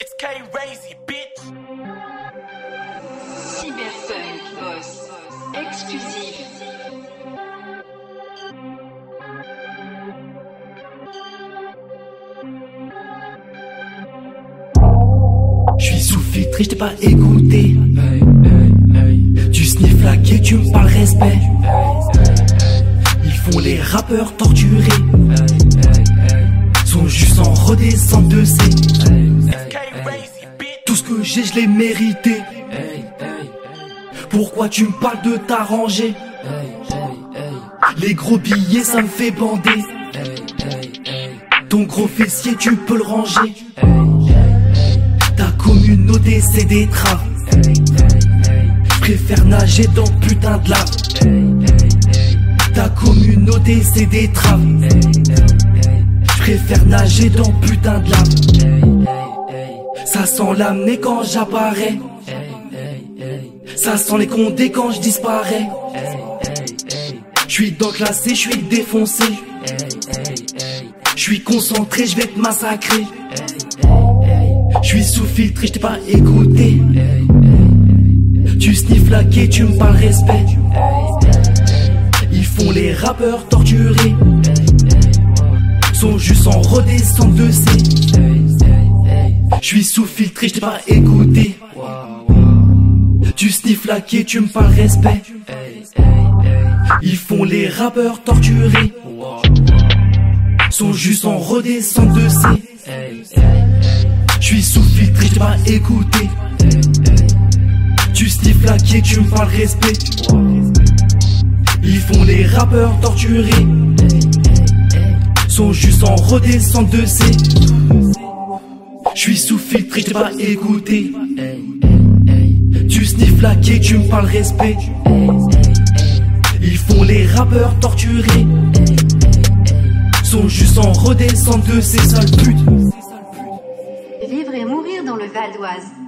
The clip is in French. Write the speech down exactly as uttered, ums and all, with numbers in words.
It's K-Razy, bitch. Cyberpunk Boss exclusif. J'suis sous filtre et j't'ai pas écouté. Hey, hey, hey. Tu sniffes la quai, tu me parles respect. Hey, hey, hey. Ils font les rappeurs torturés. Hey, hey, hey. Sont juste en redescente de C. Hey, hey, hey. Tout ce que j'ai, je l'ai mérité. Hey, hey. Pourquoi tu me parles de t'arranger? Hey, hey, hey. Les gros billets, ça me fait bander. Hey, hey, hey. Ton gros fessier, tu peux le ranger. Hey, ta communauté c'est des traves. J'préfère nager dans putain de lave. Ta communauté c'est des traves. J'préfère nager dans putain de lave. Ça sent l'amener quand j'apparais. Ça sent les condés quand je disparais. J'suis dans le classé, j'suis défoncé. J'suis concentré, j'vais te massacrer. J'suis sous filtre et j't'ai pas écouté. Tu sniffes la quai, tu me parles respect. Ils font les rappeurs torturés. Sont juste en redescente de C. J'suis sous filtre et j't'ai pas écouté. Tu sniffes la quai, tu me parles respect. Ils font les rappeurs torturés. Sont juste en redescente de C. J'suis sous filtre et j't'ai pas écouté. Tu sniffes la quai, tu me parles respect. Ils font les rappeurs torturés. Sont juste en redescente de C. J'suis sous filtre et j't'ai pas écouté. Tu sniffes la quai, tu me parles respect. Ils font les rappeurs torturés. Sont juste en redescente de ces sales putes. Vivre et mourir dans le Val d'Oise.